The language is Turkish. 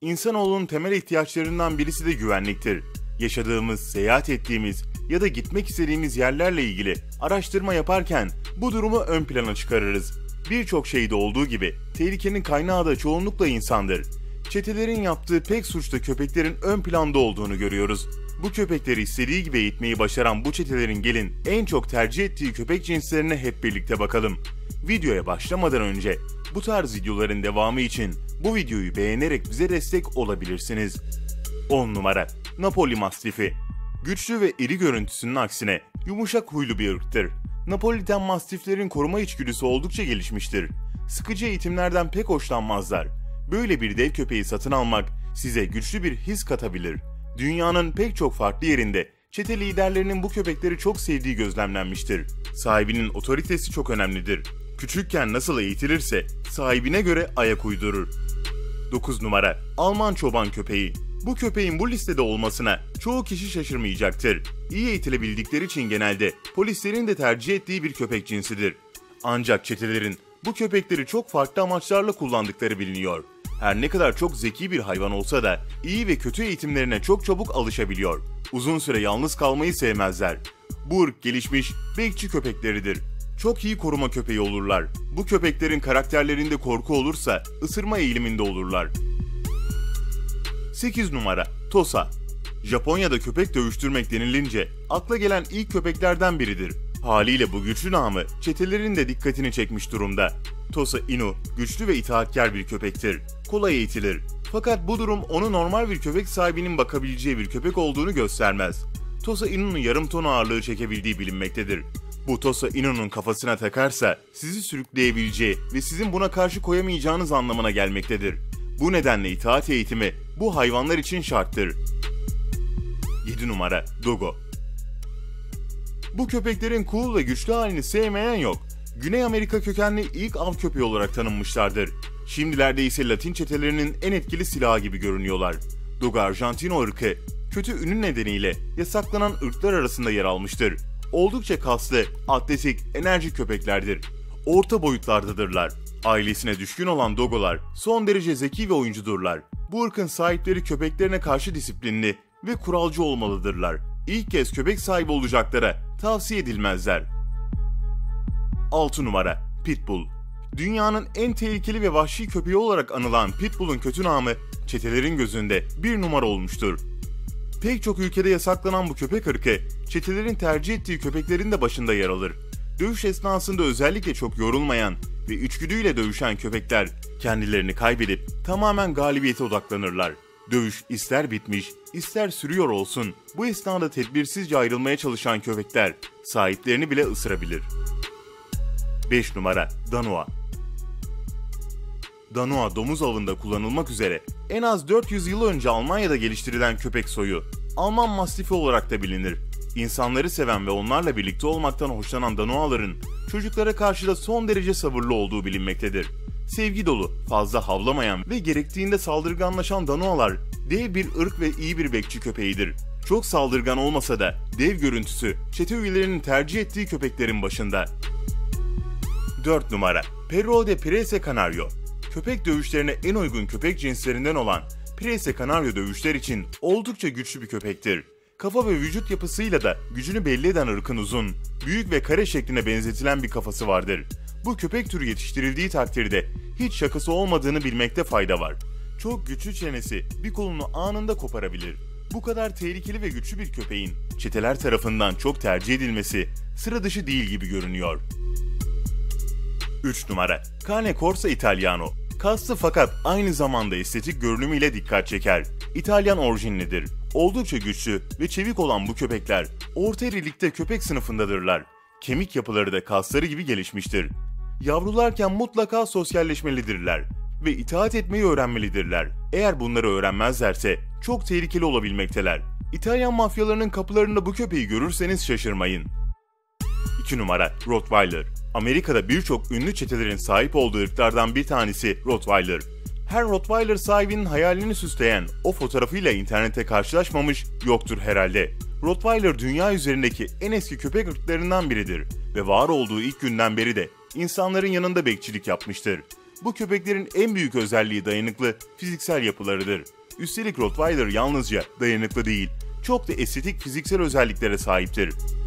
İnsanoğlunun temel ihtiyaçlarından birisi de güvenliktir. Yaşadığımız, seyahat ettiğimiz ya da gitmek istediğimiz yerlerle ilgili araştırma yaparken bu durumu ön plana çıkarırız. Birçok şeyde olduğu gibi tehlikenin kaynağı da çoğunlukla insandır. Çetelerin yaptığı pek suçta köpeklerin ön planda olduğunu görüyoruz. Bu köpekleri istediği gibi eğitmeyi başaran bu çetelerin gelin en çok tercih ettiği köpek cinslerine hep birlikte bakalım. Videoya başlamadan önce bu tarz videoların devamı için bu videoyu beğenerek bize destek olabilirsiniz. 10 numara Napoli Mastifi. Güçlü ve iri görüntüsünün aksine yumuşak huylu bir ırktır. Napoliten Mastiflerin koruma içgüdüsü oldukça gelişmiştir. Sıkıcı eğitimlerden pek hoşlanmazlar. Böyle bir dev köpeği satın almak size güçlü bir his katabilir. Dünyanın pek çok farklı yerinde çete liderlerinin bu köpekleri çok sevdiği gözlemlenmiştir. Sahibinin otoritesi çok önemlidir. Küçükken nasıl eğitilirse sahibine göre ayak uydurur. 9 numara Alman Çoban Köpeği. Bu köpeğin bu listede olmasına çoğu kişi şaşırmayacaktır. İyi eğitilebildikleri için genelde polislerin de tercih ettiği bir köpek cinsidir. Ancak çetelerin bu köpekleri çok farklı amaçlarla kullandıkları biliniyor. Her ne kadar çok zeki bir hayvan olsa da iyi ve kötü eğitimlerine çok çabuk alışabiliyor. Uzun süre yalnız kalmayı sevmezler. Bu ırk gelişmiş bekçi köpekleridir. Çok iyi koruma köpeği olurlar. Bu köpeklerin karakterlerinde korku olursa ısırma eğiliminde olurlar. 8 numara Tosa. Japonya'da köpek dövüştürmek denilince akla gelen ilk köpeklerden biridir. Haliyle bu güçlü namı çetelerin de dikkatini çekmiş durumda. Tosa Inu güçlü ve itaatkar bir köpektir. Kolay eğitilir. Fakat bu durum onu normal bir köpek sahibinin bakabileceği bir köpek olduğunu göstermez. Tosa Inu'nun yarım ton ağırlığı çekebildiği bilinmektedir. Bu Tosa Inu'nun kafasına takarsa sizi sürükleyebileceği ve sizin buna karşı koyamayacağınız anlamına gelmektedir. Bu nedenle itaat eğitimi bu hayvanlar için şarttır. 7 numara Dogo. Bu köpeklerin cool ve güçlü halini sevmeyen yok. Güney Amerika kökenli ilk av köpeği olarak tanınmışlardır. Şimdilerde ise Latin çetelerinin en etkili silahı gibi görünüyorlar. Dogo Argentino ırkı, kötü ünü nedeniyle yasaklanan ırklar arasında yer almıştır. Oldukça kaslı, atletik, enerjik köpeklerdir. Orta boyutlardadırlar. Ailesine düşkün olan Dogolar son derece zeki ve oyuncudurlar. Bu ırkın sahipleri köpeklerine karşı disiplinli ve kuralcı olmalıdırlar. İlk kez köpek sahibi olacaklara tavsiye edilmezler. 6 numara Pitbull. Dünyanın en tehlikeli ve vahşi köpeği olarak anılan Pitbull'un kötü namı çetelerin gözünde bir numara olmuştur. Pek çok ülkede yasaklanan bu köpek ırkı çetelerin tercih ettiği köpeklerin de başında yer alır. Dövüş esnasında özellikle çok yorulmayan ve içgüdüyle dövüşen köpekler kendilerini kaybedip tamamen galibiyete odaklanırlar. Dövüş ister bitmiş, ister sürüyor olsun, bu esnada tedbirsizce ayrılmaya çalışan köpekler sahiplerini bile ısırabilir. 5 numara Danois. Danois domuz avında kullanılmak üzere en az 400 yıl önce Almanya'da geliştirilen köpek soyu, Alman Mastifi olarak da bilinir. İnsanları seven ve onlarla birlikte olmaktan hoşlanan Danois'ların çocuklara karşı da son derece sabırlı olduğu bilinmektedir. Sevgi dolu, fazla havlamayan ve gerektiğinde saldırganlaşan Danois'lar dev bir ırk ve iyi bir bekçi köpeğidir. Çok saldırgan olmasa da dev görüntüsü çete üyelerinin tercih ettiği köpeklerin başında. 4 numara Perro de Prese Canario. Köpek dövüşlerine en uygun köpek cinslerinden olan Prese Canario dövüşler için oldukça güçlü bir köpektir. Kafa ve vücut yapısıyla da gücünü belli eden ırkın uzun, büyük ve kare şekline benzetilen bir kafası vardır. Bu köpek türü yetiştirildiği takdirde hiç şakası olmadığını bilmekte fayda var. Çok güçlü çenesi bir kolunu anında koparabilir. Bu kadar tehlikeli ve güçlü bir köpeğin çeteler tarafından çok tercih edilmesi sıra dışı değil gibi görünüyor. 3 numara Cane Corso Italiano. Kaslı fakat aynı zamanda estetik görünümüyle dikkat çeker. İtalyan orijinlidir. Oldukça güçlü ve çevik olan bu köpekler orta irilikte köpek sınıfındadırlar. Kemik yapıları da kasları gibi gelişmiştir. Yavrularken mutlaka sosyalleşmelidirler ve itaat etmeyi öğrenmelidirler. Eğer bunları öğrenmezlerse çok tehlikeli olabilmekteler. İtalyan mafyalarının kapılarında bu köpeği görürseniz şaşırmayın. 2 numara Rottweiler. Amerika'da birçok ünlü çetelerin sahip olduğu ırklardan bir tanesi Rottweiler. Her Rottweiler sahibinin hayalini süsleyen o fotoğrafıyla internette karşılaşmamış yoktur herhalde. Rottweiler dünya üzerindeki en eski köpek ırklarından biridir ve var olduğu ilk günden beri de insanların yanında bekçilik yapmıştır. Bu köpeklerin en büyük özelliği dayanıklı fiziksel yapılarıdır. Üstelik Rottweiler yalnızca dayanıklı değil, çok da estetik fiziksel özelliklere sahiptir.